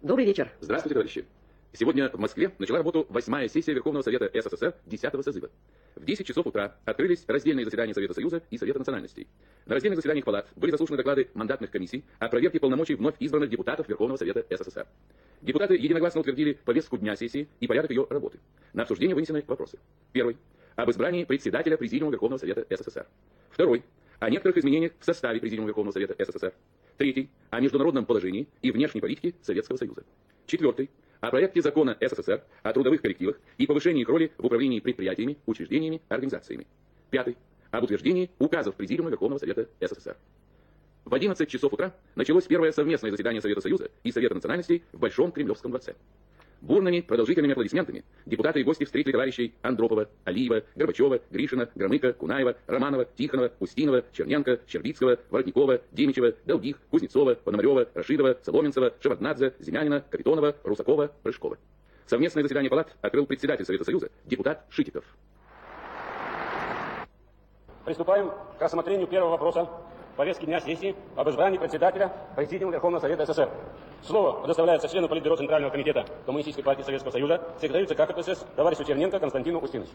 Добрый вечер. Здравствуйте, товарищи. Сегодня в Москве начала работу 8-я сессия Верховного Совета СССР 10-го созыва. В 10 часов утра открылись раздельные заседания Совета Союза и Совета национальностей. На раздельных заседаниях палат были заслушаны доклады мандатных комиссий о проверке полномочий вновь избранных депутатов Верховного Совета СССР. Депутаты единогласно утвердили повестку дня сессии и порядок ее работы. На обсуждение вынесены вопросы. Первый. Об избрании председателя Президиума Верховного Совета СССР. Второй. О некоторых изменениях в составе Президиума Верховного Совета СССР. Третий. О международном положении и внешней политике Советского Союза. Четвертый. О проекте закона СССР о трудовых коллективах и повышении их роли в управлении предприятиями, учреждениями, организациями. Пятый. Об утверждении указов Президиума Верховного Совета СССР. В 11 часов утра началось первое совместное заседание Совета Союза и Совета национальностей в Большом Кремлевском дворце. Бурными, продолжительными аплодисментами депутаты и гости встретили товарищей Андропова, Алиева, Горбачева, Гришина, Громыка, Кунаева, Романова, Тихонова, Устинова, Черненко, Щербицкого, Воротникова, Демичева, Долгих, Кузнецова, Пономарева, Рашидова, Соломенцева, Шеварднадзе, Зимянина, Капитонова, Русакова, Рыжкова. Совместное заседание палат открыл председатель Совета Союза, депутат Шитиков. Приступаем к рассмотрению первого вопроса повестки дня сессии об избрании председателя Президиума Верховного Совета СССР. Слово предоставляется члену Политбюро Центрального комитета Коммунистической партии Советского Союза, секретарю ЦК КПСС, товарищу Черненко Константину Устиновичу.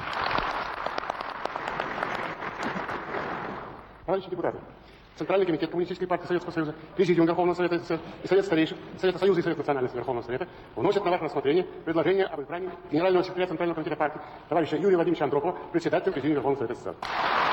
Товарищи депутаты, Центральный комитет Коммунистической партии Советского Союза, Президиум Верховного Совета СССР и Совет старейшин Совета Союза и Совет национальности Верховного Совета вносят на ваше рассмотрение предложение об избрании генерального секретаря Центрального комитета партии товарища Юрия Владимировича Андропова председателем Президиума Верховного Совета СССР.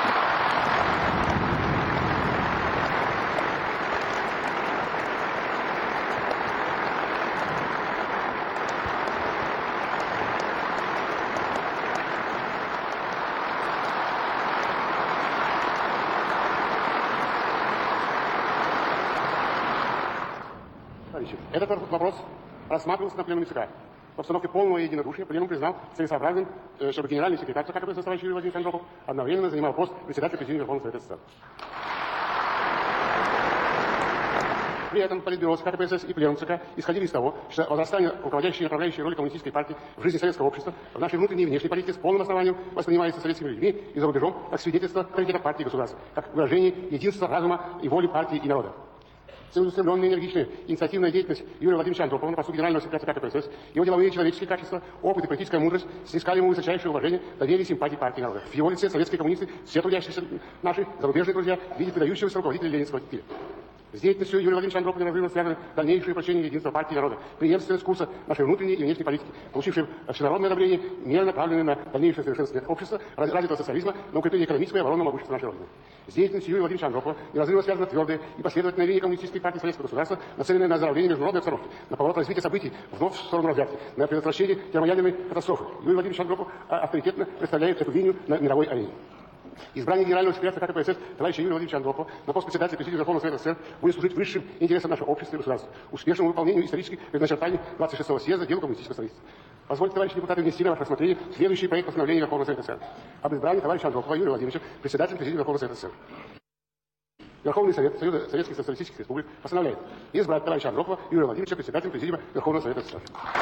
Этот вопрос рассматривался на пленуме ЦК. В обстановке полного единодушия пленум признал целесообразным, чтобы генеральный секретарь ЦК КПСС товарищ Юрий Владимирович Андропов одновременно занимал пост председателя Президиума Верховного Совета СССР. При этом Политбюро ЦК КПСС и пленум ЦК исходили из того, что возрастание руководящей и направляющей роли коммунистической партии в жизни советского общества в нашей внутренней и внешней политике с полным основанием воспринимается советскими людьми и за рубежом как свидетельство авторитета партии и государства, как выражение единства разума и воли партии и народа. Целеустремленная, энергичная, инициативная деятельность Юрия Владимировича Андропова на посту генерального секретаря ЦК КПСС, его деловые и человеческие качества, опыт и политическая мудрость снискали ему высочайшее уважение, доверие и симпатии партии и народа. В его лице советские коммунисты, все трудящиеся наши зарубежные друзья, видят выдающегося руководителя ленинского стиля. С деятельностью Юрия Владимировича Андропова неразрывно связано дальнейшее упрочение единства партии и народа, преемственность курса нашей внутренней и внешней политики, получившей всенародное одобрение, меры направленные на дальнейшее совершенствование общества, развитого социализма, на укрепление экономического и оборонного могущества нашей Родины. С деятельностью Юрия Владимировича Андропова неразрывно связано твердое и последовательное линия коммунистической партии советского государства, нацеленное на оздоровление международной обстановки, на поворот развития событий вновь в сторону развязки, на предотвращение термоядерной катастрофы. Юрий Владимирович Андропов авторитетно представляет эту линию на мировой арене. Избрание генерального секретаря ЦК КПСС товарища Юрия Владимировича Андропова на пост председателя Президиума Верховного Совета СССР будет служить высшим интересам нашего общества и государства, успешному выполнению исторических предначертаний 26-го съезда дела коммунистического строительства. Позвольте, товарищи депутаты, внести на ваше рассмотрение следующий проект постановления Верховного Совета СССР об избрании товарища Андропова Юрия Владимировича председателем Президиума Верховного Совета СССР. Верховный Совет Союза Советских Социалистических Республик постановляет избрать товарища Андропова Юрия Владимировича председателем Президиума Верховного Совета СССР.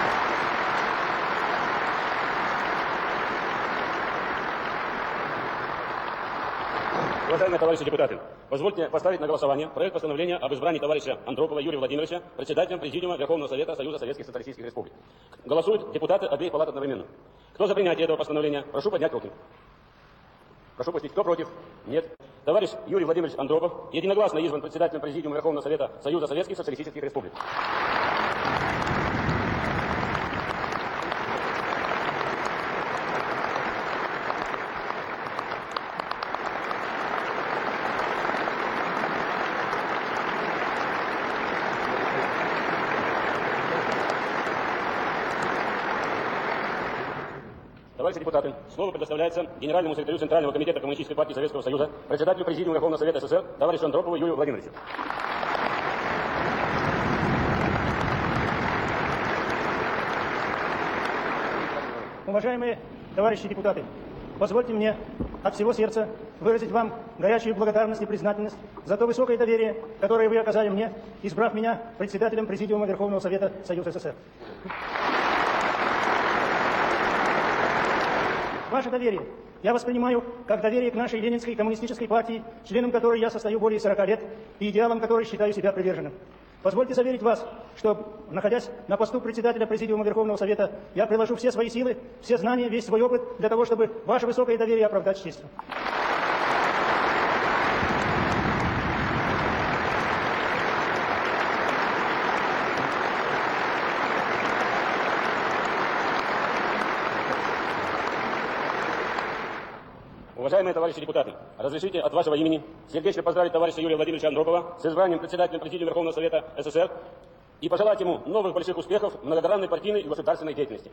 Уважаемые товарищи депутаты, позвольте поставить на голосование проект постановления об избрании товарища Андропова Юрия Владимировича председателем Президиума Верховного Совета Союза Советских Социалистических Республик. Голосуют депутаты обеих палат одновременно. Кто за принятие этого постановления? Прошу поднять руки. Прошу пустить. Кто против? Нет. Товарищ Юрий Владимирович Андропов единогласно избран председателем Президиума Верховного Совета Союза Советских Социалистических Республик. Товарищи депутаты, слово предоставляется генеральному секретарю Центрального комитета Коммунистической партии Советского Союза, председателю Президиума Верховного Совета СССР, товарищу Андропову Юрию Владимировичу. Уважаемые товарищи депутаты, позвольте мне от всего сердца выразить вам горячую благодарность и признательность за то высокое доверие, которое вы оказали мне, избрав меня председателем Президиума Верховного Совета Союза СССР. Ваше доверие я воспринимаю как доверие к нашей Ленинской коммунистической партии, членом которой я состою более 40 лет и идеалом которой считаю себя приверженным. Позвольте заверить вас, что, находясь на посту председателя Президиума Верховного Совета, я приложу все свои силы, все знания, весь свой опыт для того, чтобы ваше высокое доверие оправдать с честью. Уважаемые товарищи депутаты, разрешите от вашего имени сердечно поздравить товарища Юрия Владимировича Андропова с избранием председателем Президиума Верховного Совета СССР и пожелать ему новых больших успехов в многогранной партийной и государственной деятельности.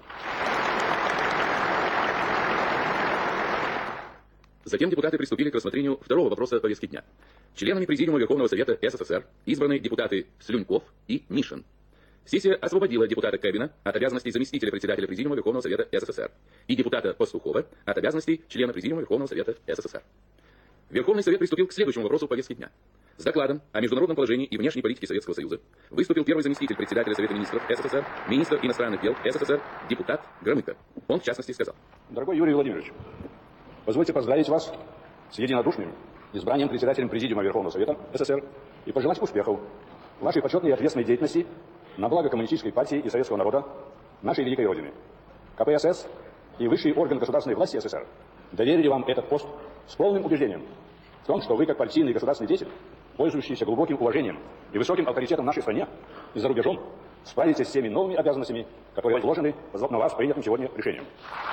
Затем депутаты приступили к рассмотрению второго вопроса повестки дня. Членами Президиума Верховного Совета СССР избраны депутаты Слюньков и Мишин. Сессия освободила депутата Кэбина от обязанностей заместителя председателя Президиума Верховного Совета СССР и депутата Пастухова от обязанностей члена Президиума Верховного Совета СССР. Верховный Совет приступил к следующему вопросу повестки дня. С докладом о международном положении и внешней политике Советского Союза выступил первый заместитель председателя Совета министров СССР, министр иностранных дел СССР, депутат Громыко. Он, в частности, сказал: Дорогой Юрий Владимирович, позвольте поздравить вас с единодушным избранием председателем Президиума Верховного Совета СССР и пожелать успехов в вашей почетной и ответственной деятельности на благо коммунистической партии и советского народа нашей великой Родины. КПСС и высший орган государственной власти СССР доверили вам этот пост с полным убеждением в том, что вы, как партийный и государственный деятель, пользующийся глубоким уважением и высоким авторитетом в нашей стране и за рубежом, справитесь с теми новыми обязанностями, которые возложены на вас принятым сегодня решением.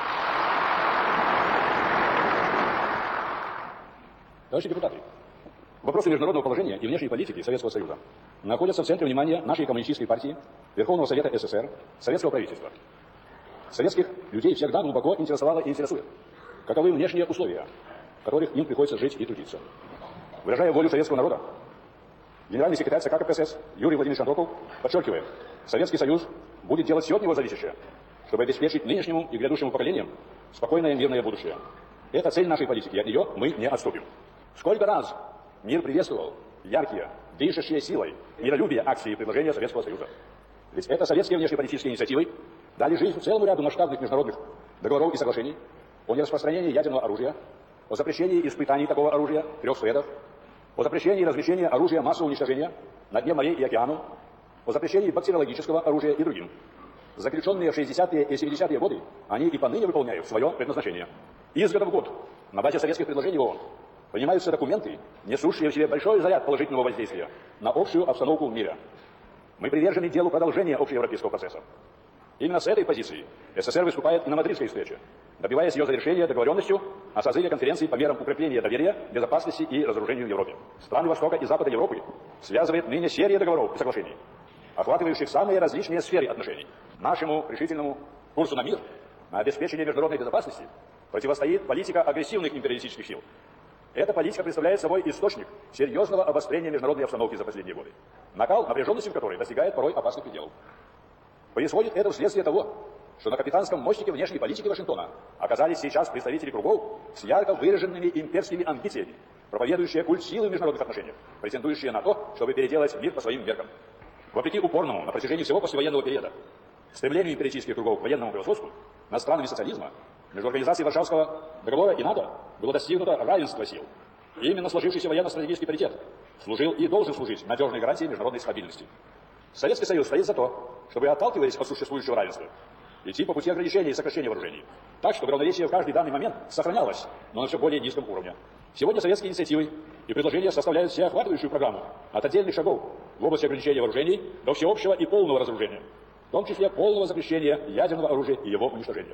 Товарищи депутаты, вопросы международного положения и внешней политики Советского Союза находятся в центре внимания нашей коммунистической партии, Верховного Совета СССР, советского правительства. Советских людей всегда глубоко интересовало и интересует, каковы внешние условия, в которых им приходится жить и трудиться. Выражая волю советского народа, генеральный секретарь ЦК КПСС Юрий Владимирович Андропов подчеркивает, Советский Союз будет делать все от него зависящее, чтобы обеспечить нынешнему и грядущему поколениям спокойное мирное будущее. Это цель нашей политики, и от нее мы не отступим. Сколько раз мир приветствовал яркие, дышащие силой, миролюбие акции и предложения Советского Союза. Ведь это советские внешнеполитические инициативы дали жизнь целому ряду масштабных международных договоров и соглашений о нераспространении ядерного оружия, о запрещении испытаний такого оружия 3 шведов, о запрещении размещения оружия массового уничтожения на дне морей и океану, о запрещении бактериологического оружия и другим. Заключенные в 60-е и 70-е годы, они и поныне выполняют свое предназначение. Из года в год на базе советских предложений ООН принимаются документы, несущие в себе большой заряд положительного воздействия на общую обстановку в мире. Мы привержены делу продолжения общеевропейского процесса. Именно с этой позиции СССР выступает и на мадридской встрече, добиваясь ее завершения договоренностью о созыве конференции по мерам укрепления доверия, безопасности и разоружению в Европе. Страны Востока и Запада Европы связывает ныне серия договоров и соглашений, охватывающих самые различные сферы отношений. Нашему решительному курсу на мир, на обеспечение международной безопасности противостоит политика агрессивных империалистических сил. Эта политика представляет собой источник серьезного обострения международной обстановки за последние годы, накал напряженности в которой достигает порой опасных пределов. Происходит это вследствие того, что на капитанском мостике внешней политики Вашингтона оказались сейчас представители кругов с ярко выраженными имперскими амбициями, проповедующие культ силы в международных отношениях, претендующие на то, чтобы переделать мир по своим меркам. Вопреки упорному на протяжении всего послевоенного периода стремлению империалистических кругов к военному превосходству над странами социализма, между организацией Варшавского договора и НАТО было достигнуто равенство сил. И именно сложившийся военно-стратегический паритет служил и должен служить надежной гарантией международной стабильности. Советский Союз стоит за то, чтобы, отталкиваясь от существующего равенства, идти по пути ограничения и сокращения вооружений, так, чтобы равновесие в каждый данный момент сохранялось, но на все более низком уровне. Сегодня советские инициативы и предложения составляют всеохватывающую программу от отдельных шагов в области ограничения вооружений до всеобщего и полного разоружения, в том числе полного запрещения ядерного оружия и его уничтожения.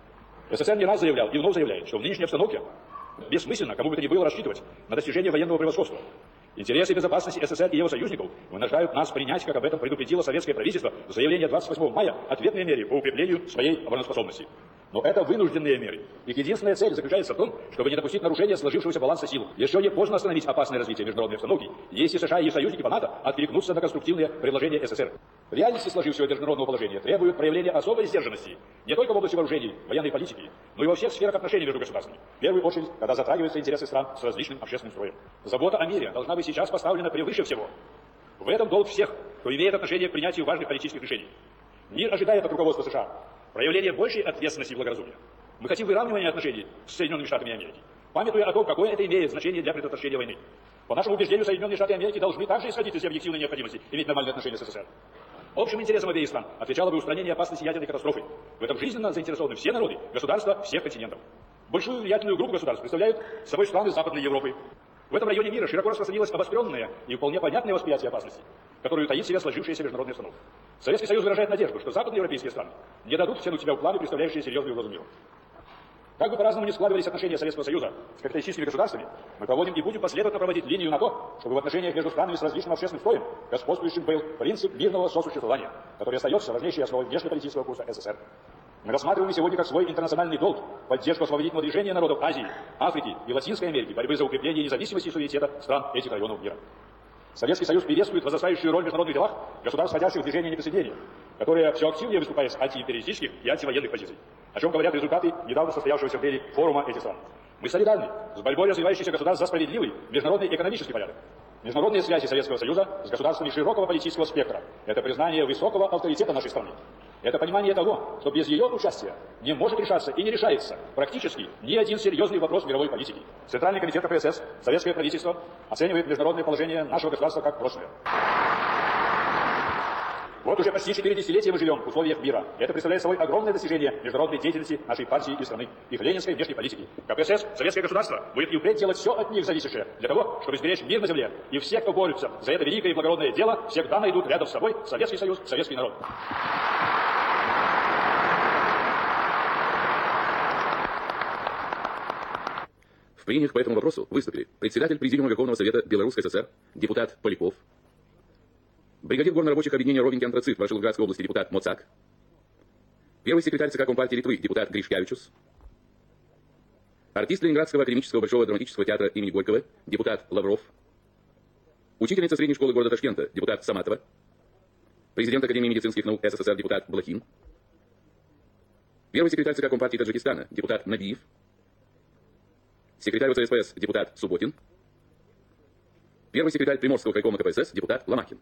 СССР не раз заявлял и вновь заявляет, что в нынешней обстановке бессмысленно кому бы то ни было рассчитывать на достижение военного превосходства. Интересы безопасности СССР и его союзников вынуждают нас принять, как об этом предупредило советское правительство в заявлении 28 мая, ответные меры по укреплению своей обороноспособности. Но это вынужденные меры. Их единственная цель заключается в том, чтобы не допустить нарушения сложившегося баланса сил. Еще не поздно остановить опасное развитие международной обстановки, если США и их союзники по НАТО откликнутся на конструктивные предложения СССР. В реальности сложившегося международного положения требуют проявления особой сдержанности не только в области вооружений, военной политики, но и во всех сферах отношений между государствами. В первую очередь, когда затрагиваются интересы стран с различным общественным строем. Забота о мире должна быть сейчас поставлена превыше всего. В этом долг всех, кто имеет отношение к принятию важных политических решений. Мир ожидает от руководства США проявления большей ответственности и благоразумия. Мы хотим выравнивания отношений с Соединенными Штатами Америки, памятуя о том, какое это имеет значение для предотвращения войны. По нашему убеждению, Соединенные Штаты Америки должны также исходить из объективной необходимости иметь нормальные отношения с СССР. Общим интересам обеих стран отвечало бы устранение опасности ядерной катастрофы. В этом жизненно заинтересованы все народы, государства всех континентов. Большую влиятельную группу государств представляют собой страны Западной Европы. В этом районе мира широко распространилось обостренное и вполне понятное восприятие опасности, которую таит в себе сложившаяся международная установка. Советский Союз выражает надежду, что западноевропейские страны не дадут втянуть себя в планы, представляющие серьезную угрозу миру. Как бы по-разному ни складывались отношения Советского Союза с капиталистическими государствами, мы проводим и будем последовательно проводить линию на то, чтобы в отношениях между странами с различным общественным слоем господствующим был принцип мирного сосуществования, который остается важнейшей основой внешнеполитического курса СССР. Мы рассматриваем сегодня как свой интернациональный долг поддержку освободительного движения народов Азии, Африки и Латинской Америки, борьбы за укрепление независимости и суверенитета стран этих районов мира. Советский Союз приветствует возрастающую роль в международных делах государств, входящих в движение неприсоединения, которые все активнее выступают с антиимпериалистических и антивоенных позиций, о чем говорят результаты недавно состоявшегося в Дели форума этих стран. Мы солидарны с борьбой развивающихся государств за справедливый международный экономический порядок. Международные связи Советского Союза с государствами широкого политического спектра – это признание высокого авторитета нашей страны. Это понимание того, что без ее участия не может решаться и не решается практически ни один серьезный вопрос мировой политики. Центральный комитет КПСС, советское правительство оценивает международное положение нашего государства как прошлое. Вот уже почти 4 десятилетия мы живем в условиях мира. Это представляет собой огромное достижение международной деятельности нашей партии и страны, их ленинской внешней политики. КПСС, советское государство, будет и впредь делать все от них зависящее для того, чтобы сберечь мир на земле. И все, кто борется за это великое и благородное дело, всегда найдут рядом с собой Советский Союз, советский народ. В прениях по этому вопросу выступили председатель Президиума Верховного Совета Белорусской ССР, депутат Поляков, бригадир горнорабочих объединения Ровенький антрацит Волжского области депутат Моцак, первый секретарь ЦК Компартии Литвы депутат Гришкевичус, артист Ленинградского академического Большого драматического театра имени Горького депутат Лавров, учительница средней школы города Ташкента депутат Саматова, президент Академии медицинских наук СССР депутат Блохин, первый секретарь ЦК Компартии Таджикистана депутат Набиев, секретарь ОЦСПС депутат Субботин, первый секретарь Приморского крайкома КПСС депутат Ломакин.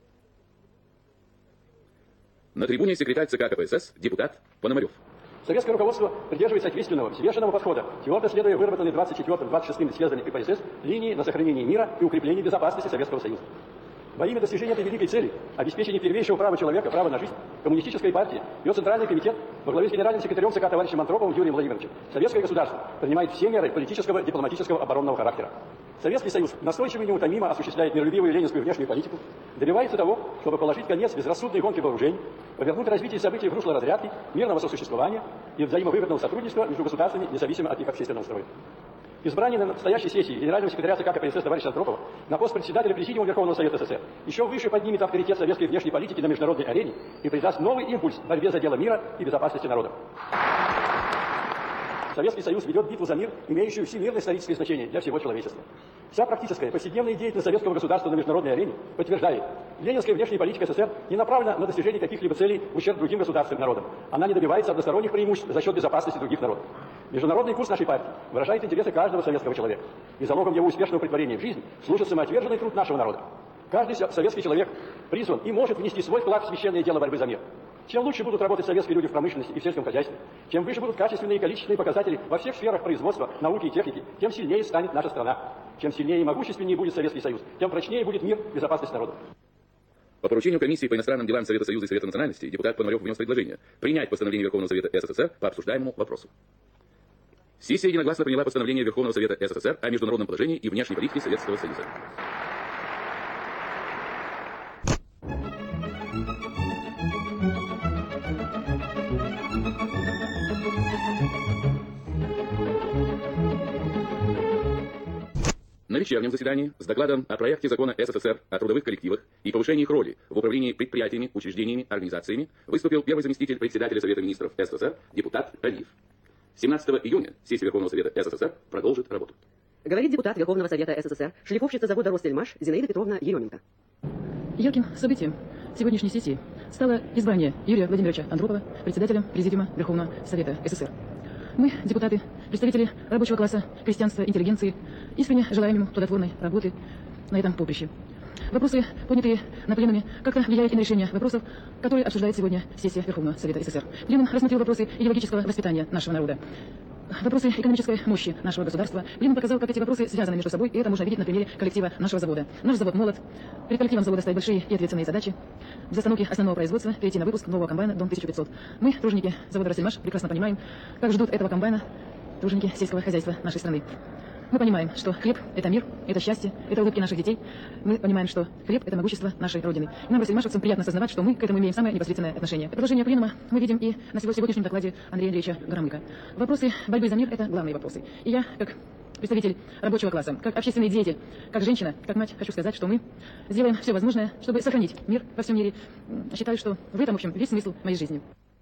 На трибуне секретарь ЦК КПСС депутат Пономарев. Советское руководство придерживается ответственного, взвешенного подхода, твердо следуя выработанной 24-26 съездами КПСС линии на сохранение мира и укрепление безопасности Советского Союза. Во имя достижения этой великой цели, обеспечения первейшего права человека, права на жизнь, Коммунистическая партия, ее Центральный комитет во главе с генеральным секретарем ЦК товарищем Антроповым Юрием Владимировичем, советское государство принимает все меры политического, дипломатического, оборонного характера. Советский Союз настойчиво и неутомимо осуществляет миролюбивую ленинскую внешнюю политику, добивается того, чтобы положить конец безрассудной гонке вооружений, повернуть развитие событий в русло разрядки, мирного сосуществования и взаимовыгодного сотрудничества между государствами, независимо от их общественного строя. Избрание на настоящей сессии генерального секретаря ЦК КПСС товарища Антропова на пост председателя Президиума Верховного Совета СССР еще выше поднимет авторитет советской внешней политики на международной арене и придаст новый импульс в борьбе за дело мира и безопасности народа. Советский Союз ведет битву за мир, имеющую всемирное историческое значение для всего человечества. Вся практическая, повседневная деятельность советского государства на международной арене подтверждает, ленинская внешняя политика СССР не направлена на достижение каких-либо целей в ущерб другим государствам и народам. Она не добивается односторонних преимуществ за счет безопасности других народов. Международный курс нашей партии выражает интересы каждого советского человека. И залогом его успешного претворения в жизнь служит самоотверженный труд нашего народа. Каждый советский человек призван и может внести свой вклад в священное дело борьбы за мир. Чем лучше будут работать советские люди в промышленности и в сельском хозяйстве, чем выше будут качественные и количественные показатели во всех сферах производства, науки и техники, тем сильнее станет наша страна. Чем сильнее и могущественнее будет Советский Союз, тем прочнее будет мир и безопасность народа. По поручению комиссии по иностранным делам Совета Союза и Совета национальностей депутат Пономарев внес предложение принять постановление Верховного Совета СССР по обсуждаемому вопросу. Сессия единогласно приняла постановление Верховного Совета СССР о международном положении и внешней политике Советского Союза. На вечернем заседании с докладом о проекте закона СССР о трудовых коллективах и повышении их роли в управлении предприятиями, учреждениями, организациями выступил первый заместитель председателя Совета министров СССР депутат Алиев. 17 июня сессия Верховного Совета СССР продолжит работу. Говорит депутат Верховного Совета СССР, шлифовщица завода «Ростельмаш» Зинаида Петровна Еременко. Ярким событием сегодняшней сессии стало избрание Юрия Владимировича Андропова председателем Президиума Верховного Совета СССР. Мы, депутаты, представители рабочего класса, крестьянства, интеллигенции, искренне желаем ему плодотворной работы на этом поприще. Вопросы, поднятые на пленуме, как-то влияют и на решение вопросов, которые обсуждает сегодня сессия Верховного Совета СССР. Пленум рассмотрел вопросы идеологического воспитания нашего народа. вопросы экономической мощи нашего государства. Пленум показал, как эти вопросы связаны между собой, и это можно видеть на примере коллектива нашего завода. Наш завод молод. Перед коллективом завода стоят большие и ответственные задачи. В застановке основного производства перейти на выпуск нового комбайна Дом 1500. Мы, труженики завода «Россельмаш», прекрасно понимаем, как ждут этого комбайна труженики сельского хозяйства нашей страны. Мы понимаем, что хлеб – это мир, это счастье, это улыбки наших детей. Мы понимаем, что хлеб – это могущество нашей Родины. И нам, россельмашевцам, приятно осознавать, что мы к этому имеем самое непосредственное отношение. Предложение пленума мы видим и на сегодняшнем докладе Андрея Андреевича Громыка. Вопросы борьбы за мир – это главные вопросы. И я, как представитель рабочего класса, как общественный деятель, как женщина, как мать, хочу сказать, что мы сделаем все возможное, чтобы сохранить мир во всем мире. Считаю, что в этом, в общем, весь смысл моей жизни.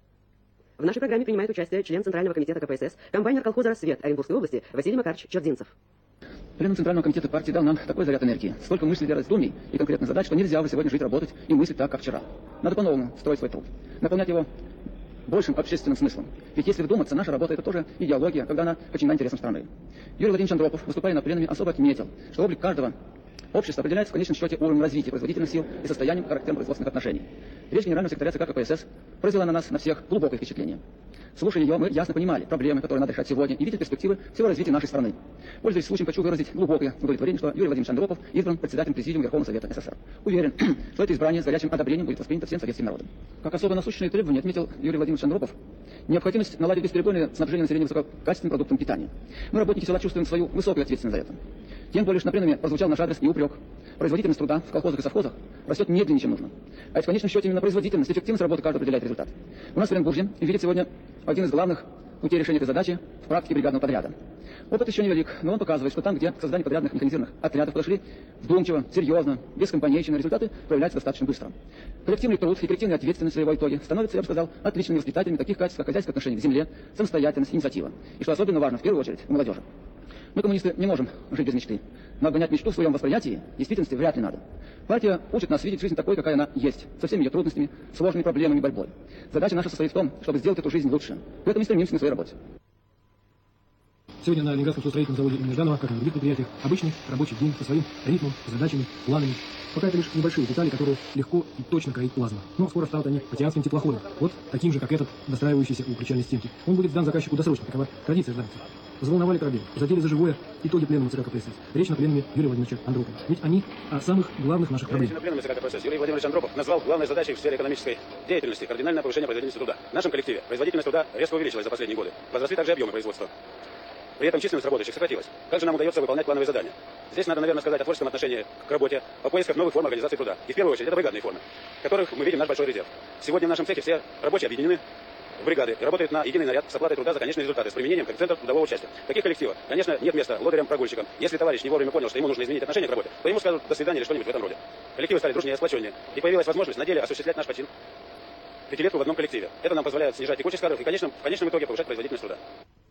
В нашей программе принимает участие член Центрального комитета КПСС, комбайнер колхоза «Рассвет» Оренбургской области Василий Макарович Чердзинцев. Пленум Центрального комитета партии дал нам такой заряд энергии, столько мыслей для раздумий и конкретных задач, что нельзя уже сегодня жить, работать и мыслить так, как вчера. Надо по-новому строить свой труд, наполнять его большим общественным смыслом. Ведь если вдуматься, наша работа — это тоже идеология, когда она подчинена интересам страны. Юрий Владимирович Андропов, выступая на пленуме, особо отметил, что облик каждого общества определяется в конечном счете уровнем развития производительных сил и состоянием характером производственных отношений. Речь генерального секретаря ЦК КПСС произвела на нас, на всех, глубокое впечатление. Слушая ее, мы ясно понимали проблемы, которые надо решать сегодня, и видели перспективы всего развития нашей страны. Пользуясь случаем, хочу выразить глубокое удовлетворение, что Юрий Владимирович Андропов избран председателем Президиума Верховного Совета СССР. Уверен, что это избрание с горячим одобрением будет воспринято всем советским народом. Как особо насущные требования отметил Юрий Владимирович Андропов необходимость наладить бесперебойное снабжение населения высококачественным продуктом питания. Мы, работники села, чувствуем свою высокую ответственность за это. Тем более, что на пленуме прозвучал наш адрес и упрек. Производительность труда в колхозах и совхозах растет медленнее, чем нужно. А ведь в конечном счете именно производительность, эффективность работы каждого определяет результат. У нас в Оренбурге видит сегодня один из главных путей решения этой задачи в практике бригадного подряда. Опыт еще невелик, но он показывает, что там, где к созданию подрядных механизированных отрядов подошли вдумчиво, серьезно, без компанейщины, результаты проявляются достаточно быстро. Коллективный труд и коллективная ответственность в его итоге становятся, я бы сказал, отличными воспитателями таких качеств, как хозяйское отношение к земле, самостоятельность, инициатива. И что особенно важно, в первую очередь, у молодежи. Мы, коммунисты, не можем жить без мечты, но обгонять мечту в своем восприятии действительности вряд ли надо. Партия учит нас видеть жизнь такой, какая она есть, со всеми ее трудностями, сложными проблемами, борьбой. Задача наша состоит в том, чтобы сделать эту жизнь лучше. Поэтому и стремимся на своей работе. Сегодня на Ленинградском судостроительном заводе имени Жданова, как и на других предприятиях, обычный рабочий день со своим ритмом, задачами, планами. Пока это лишь небольшие детали, которые легко и точно кроить плазма. Но скоро станут они океанским теплоходом. Вот таким же, как этот, достраивающийся у причальной стенки. Он будет сдан заказчику досрочно, такова традиция жданцев. Взволновали корабель, задели за живое итоги пленума ЦК КПСС. Речь на пленуме Юрия Владимировича Андропова. Ведь они о самых главных наших проблемах. На пленуме ЦК КПСС Юрий Владимирович Андропов назвал главной задачей в сфере экономической деятельности кардинальное повышение производительности труда. В нашем коллективе производительность труда резко увеличилась за последние годы. Возросли также объемы производства. При этом численность работающих сократилась. Как же нам удается выполнять плановые задания? Здесь надо, наверное, сказать о творческом отношении к работе, о поисках новых форм организации труда. И в первую очередь это бригадные формы, которых мы видим наш большой резерв. Сегодня в нашем цехе все рабочие объединены в бригады и работают на единый наряд с оплатой труда за конечные результаты, с применением коэффициентов трудового участия. В таких коллективах, конечно, нет места лодырям-прогульщикам. Если товарищ не вовремя понял, что ему нужно изменить отношение к работе, то ему скажут «до свидания» или что-нибудь в этом роде. Коллективы стали дружнее и сплоченнее, и появилась возможность на деле осуществлять наш почин пятилетку в одном коллективе. Это нам позволяет снижать текучесть кадров и в конечном итоге повышать производительность труда.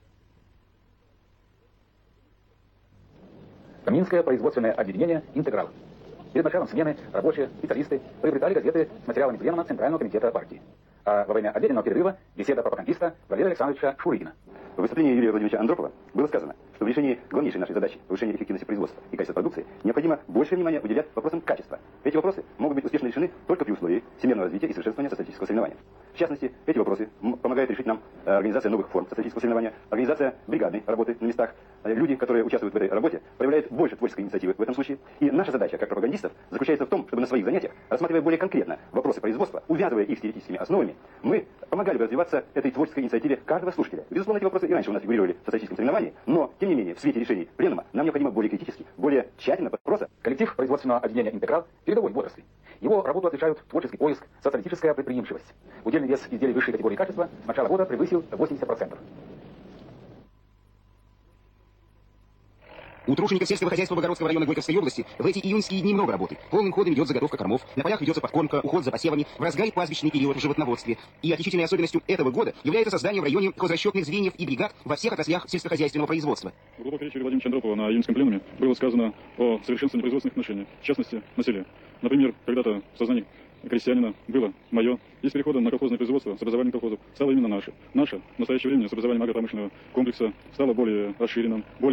Каминское производственное объединение «Интеграл». Перед началом смены рабочие специалисты приобретали газеты с материалами пленума Центрального комитета партии. А во время обеденного перерыва беседа пропагандиста Валерия Александровича Шурыгина. В выступлении Юрия Владимировича Андропова было сказано, что в решении главнейшей нашей задачи повышения эффективности производства и качества продукции необходимо больше внимания уделять вопросам качества. Эти вопросы могут быть успешно решены только при условии всемирного развития и совершенствования социалистического соревнования. В частности, эти вопросы помогает решить нам организация новых форм социалистического соревнования, организация бригадной работы на местах. Люди, которые участвуют в этой работе, проявляют больше творческой инициативы в этом случае. И наша задача, как пропагандистов, заключается в том, чтобы на своих занятиях, рассматривая более конкретно вопросы производства, увязывая их с теоретическими основами, мы помогали бы развиваться этой творческой инициативе каждого слушателя. Безусловно, эти вопросы и раньше у нас фигурировали в социалистическом соревновании, но, тем не менее, в свете решений пленума нам необходимо более критически, более тщательно вопроса. Коллектив производственного объединения «Интеграл» передовой возрасте. Его работу отличают творческий поиск, социалистическая предприимчивость. Удельный вес изделий высшей категории качества с начала года превысил 80%. У тружеников сельского хозяйства Богородского района Горьковской области в эти июньские дни много работы. Полным ходом идет заготовка кормов, на полях ведется подкормка, уход за посевами, в разгаре пастбищный период в животноводстве. И отличительной особенностью этого года является создание в районе хозрасчетных звеньев и бригад во всех отраслях сельскохозяйственного производства. В глубокой речи Юрия Владимировича Андропова на июньском пленуме было сказано о совершенствовании производственных отношений, в частности, на селе. Например, когда-то в сознании крестьянина было мое, и с переходом на колхозное производство, с образованием колхозов, стало именно наше. Наше в настоящее время с образованием агропромышленного комплекса стало более расширенным, более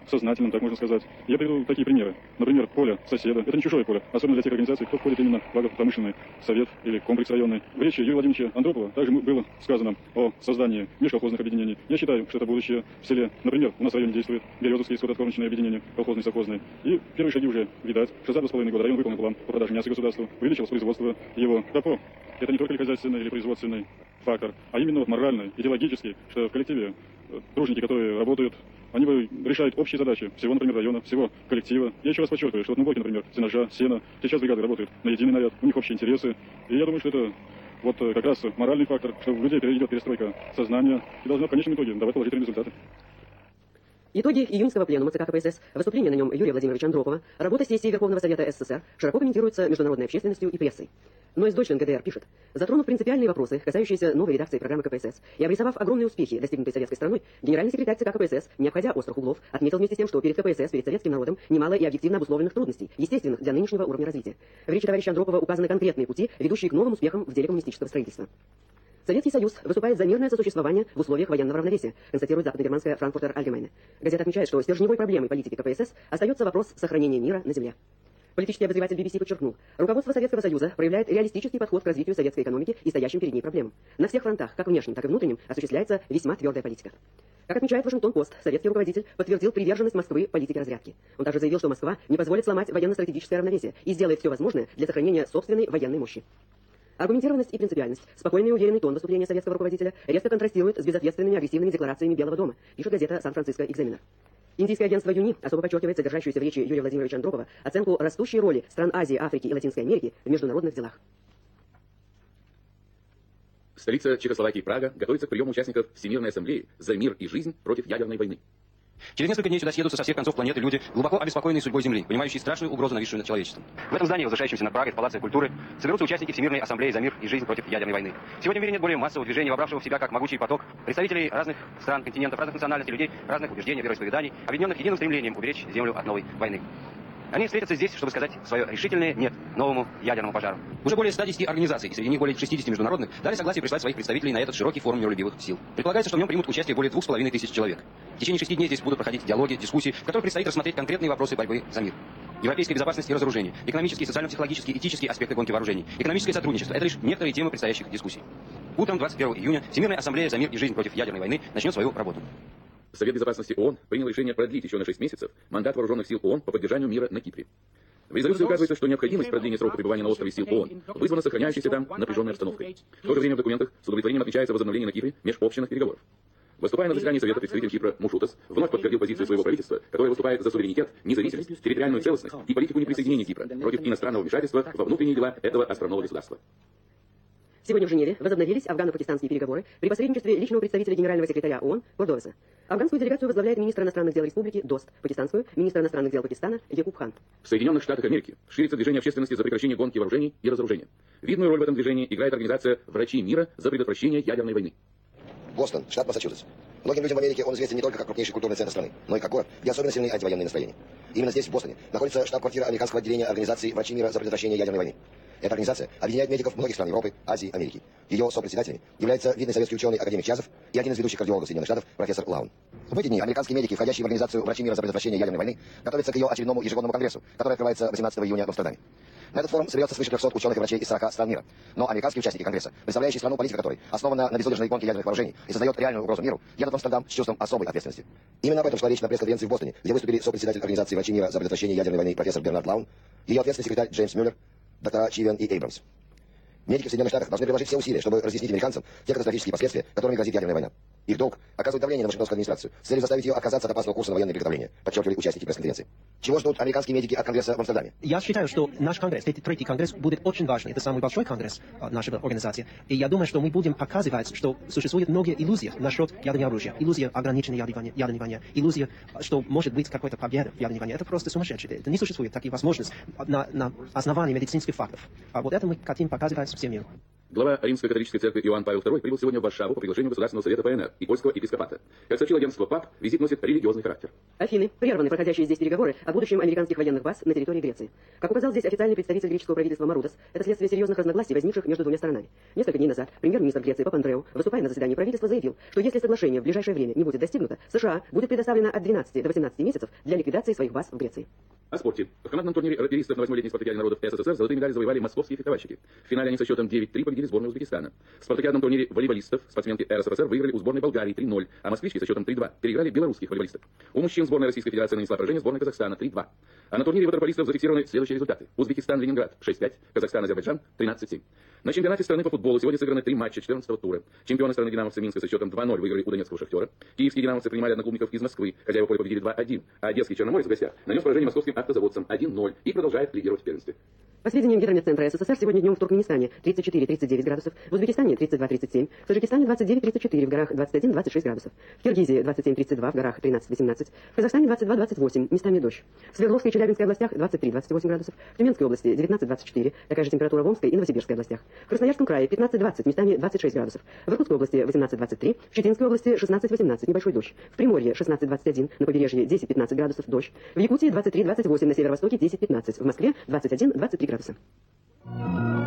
сознательным, так можно сказать. Я приведу такие примеры. Например, поле соседа. Это не чужое поле, особенно для тех организаций, кто входит именно в агропромышленный совет или комплекс районный. В речи Юрия Владимировича Андропова также было сказано о создании межколхозных объединений. Я считаю, что это будущее в селе. Например, у нас в районе действует Березовские скотокормочные объединения, колхозные, совхозные. И первые шаги уже видать. 62,5 года район выполнил план по продаже мяса государству, увеличил производство его КПО. Это не только ли хозяйственный или производственный фактор, а именно вот моральный, идеологический, что в коллективе труженики, которые работают, они решают общие задачи всего, например, района, всего коллектива. Я еще раз подчеркиваю, что вот на Блоке, например, сенажа, сена, сейчас бригады работают на единый наряд, у них общие интересы. И я думаю, что это вот как раз моральный фактор, что в людей идет перестройка сознания и должна в конечном итоге давать положительные результаты. Итоги июньского пленума ЦК КПСС, выступление на нем Юрия Владимировича Андропова, работа сессии Верховного Совета СССР широко комментируется международной общественностью и прессой. Но из Deutschland ГДР пишет: затронув принципиальные вопросы, касающиеся новой редакции программы КПСС, и обрисовав огромные успехи, достигнутые советской страной, генеральный секретарь ЦК КПСС, не обходя острых углов, отметил вместе с тем, что перед КПСС, перед советским народом, немало и объективно обусловленных трудностей, естественных для нынешнего уровня развития. В речи товарища Андропова указаны конкретные пути, ведущие к новым успехам в деле коммунистического строительства. Советский Союз выступает за мирное сосуществование в условиях военного равновесия, констатирует западно-германская Frankfurter Allgemeine. Газета отмечает, что стержневой проблемой политики КПСС остается вопрос сохранения мира на земле. Политический обозреватель BBC подчеркнул: руководство Советского Союза проявляет реалистический подход к развитию советской экономики и стоящим перед ней проблемам. На всех фронтах, как внешнем, так и внутреннем, осуществляется весьма твердая политика. Как отмечает Вашингтон-Пост, советский руководитель подтвердил приверженность Москвы политике разрядки. Он также заявил, что Москва не позволит сломать военно-стратегическое равновесие и сделает все возможное для сохранения собственной военной мощи. Аргументированность и принципиальность, спокойный и уверенный тон выступления советского руководителя резко контрастирует с безответственными агрессивными декларациями Белого дома, пишет газета «Сан-Франциско Экзаменер». Индийское агентство ЮНИ особо подчеркивает содержащуюся в речи Юрия Владимировича Андропова оценку растущей роли стран Азии, Африки и Латинской Америки в международных делах. Столица Чехословакии Прага готовится к приему участников Всемирной ассамблеи за мир и жизнь против ядерной войны. Через несколько дней сюда съедутся со всех концов планеты люди, глубоко обеспокоенные судьбой Земли, понимающие страшную угрозу, нависшую над человечеством. В этом здании, возвышающемся над Прагой в Палаце культуры, соберутся участники Всемирной ассамблеи за мир и жизнь против ядерной войны. Сегодня в мире нет более массового движения, вобравшего в себя как могучий поток представителей разных стран, континентов, разных национальностей, людей, разных убеждений, вероисповеданий, объединенных единым стремлением уберечь Землю от новой войны. Они встретятся здесь, чтобы сказать свое решительное «нет» новому ядерному пожару. Уже более 110 организаций, и среди них более 60 международных, дали согласие прислать своих представителей на этот широкий форум миролюбивых сил. Предполагается, что в нем примут участие более 2500 человек. В течение 6 дней здесь будут проходить диалоги, дискуссии, в которых предстоит рассмотреть конкретные вопросы борьбы за мир. Европейская безопасность и разоружение, экономические, социально-психологические, этические аспекты гонки вооружений, экономическое сотрудничество – это лишь некоторые темы предстоящих дискуссий. Утром 21 июня Всемирная ассамблея за мир и жизнь против ядерной войны начнет свою работу. Совет безопасности ООН принял решение продлить еще на 6 месяцев мандат вооруженных сил ООН по поддержанию мира на Кипре. В резолюции указывается, что необходимость продления срока пребывания на острове сил ООН вызвана сохраняющейся там напряженной обстановкой. В то же время в документах с удовлетворением отмечается возобновление на Кипре межобщинных переговоров. Выступая на заседании Совета, представитель Кипра Мушутас вновь подтвердил позицию своего правительства, которое выступает за суверенитет, независимость, территориальную целостность и политику неприсоединения Кипра против иностранного вмешательства во внутренние дела этого островного государства. Сегодня в Женеве возобновились афгано-пакистанские переговоры при посредничестве личного представителя генерального секретаря ООН Кордовеса. Афганскую делегацию возглавляет министр иностранных дел республики Дост, пакистанскую – министр иностранных дел Пакистана Якуб Хан. В Соединенных Штатах Америки ширится движение общественности за прекращение гонки вооружений и разоружения. Видную роль в этом движении играет организация «Врачи мира за предотвращение ядерной войны». Бостон, штат Массачусетс. Многим людям в Америке он известен не только как крупнейший культурный центр страны, но и как город, где особенно сильны антивоенные настроения. Именно здесь, в Бостоне, находится штаб-квартира американского отделения организации «Врачи мира за предотвращение ядерной войны». Эта организация объединяет медиков многих стран Европы, Азии, Америки. Ее сопредседателями является видный советский ученый академик Чазов и один из ведущих кардиологов Соединенных Штатов профессор Лаун. В эти дни американские медики, входящие в организацию «Врачи мира за предотвращение ядерной войны», готовятся к ее очередному ежегодному конгрессу, который открывается 18 июня в Амстердаме. На этот форум соберется свыше 300 ученых и врачей из 40 стран мира. Но американские участники Конгресса, представляющие страну, политика которой основана на безудержной гонке ядерных вооружений и создает реальную угрозу миру, едут в Амстердам с чувством особой ответственности. Именно об этом шла речь на пресс-конференции в Бостоне, где выступили сопредседатель организации «Врачи мира за предотвращение ядерной войны» профессор Бернард Лаун, ее ответственный секретарь Джеймс Мюллер, доктора Чивен и Эйбрамс. Медики в Соединенных Штатах должны приложить все усилия, чтобы разъяснить американцам те катастрофические последствия, которыми грозит ядерная война. Их долг – оказывать давление на Вашингтонскую администрацию с целью заставить ее отказаться от опасного курса на военные приготовления, подчеркивали участники пресс-конференции. Чего ждут американские медики от Конгресса в Амстердаме? Я считаю, что наш Конгресс, третий Конгресс, будет очень важный. Это самый большой Конгресс нашей организации. И я думаю, что мы будем показывать, что существует многие иллюзии насчет ядерного оружия. Иллюзия ограниченной ядерной войны. Иллюзия, что может быть какая-то победа в ядерной войне. Это просто сумасшедшее. Это не существует таких возможностей на основании медицинских фактов. А вот это мы хотим показывать всем миру. Глава Римской католической церкви Иоанн Павел II прибыл сегодня в Варшаву по приглашению Государственного совета ПНР и польского епископата. Как сообщил агентство ПАП, визит носит религиозный характер. Афины. Прерваны проходящие здесь переговоры о будущем американских военных баз на территории Греции. Как указал здесь официальный представитель греческого правительства Марудас, это следствие серьезных разногласий, возникших между двумя сторонами. Несколько дней назад премьер-министр Греции Папандреу, выступая на заседании правительства, заявил, что если соглашение в ближайшее время не будет достигнуто, США будет предоставлено от 12 до 18 месяцев для ликвидации своих баз в Греции. О спорте. В командном турнире рапиристов на 8-летней спартакиаде народов СССР золотые медали завоевали московские фехтовальщики. В финале они со счетом 9-3 победили сборную Узбекистана. В спартакиадном турнире волейболистов спортсменки РСФСР выиграли у сборной Болгарии 3-0, а москвички со счетом 3-2 переиграли белорусских волейболистов. У мужчин сборная Российской Федерации нанесла поражение сборной Казахстана 3-2. А на турнире ватерполистов зафиксированы следующие результаты. Узбекистан-Ленинград 6-5, Казахстан-Азербайджан 13-7. На чемпионате страны по футболу сегодня сыграны 3 матча 14-го тура. Чемпионы страны динамовцы Минска со счетом 2-0 выиграли у Донецкого Шахтера. Киевские динамовцы принимали одноклубников из Москвы, хозяева поля победили 2-1, а Одесский Черноморец в гостях нанес поражение московским автозаводцам 1-0 и продолжает лидировать в первенстве. По сведениям Гидрометцентра СССР, сегодня днем в Туркменистане 34-39 градусов, в Узбекистане 32-37, в Таджикистане 29-34, в горах 21-26 градусов, в Киргизии 27-32, в горах 13-18, в Казахстане 22-28, местами дождь. В Свердловской и Челябинской областях 23-28 градусов, в Тюменской области 19-24, такая же температура в Омской и Новосибирской областях, в Красноярском крае 15-20, местами 26 градусов, в Иркутской области 18-23, в Читинской области 16-18, небольшой дождь, в Приморье 16-21, на побережье 10-15 градусов, дождь, в Якутии 23-28, на северо-востоке 10-15, в Москве 21-23 градуса.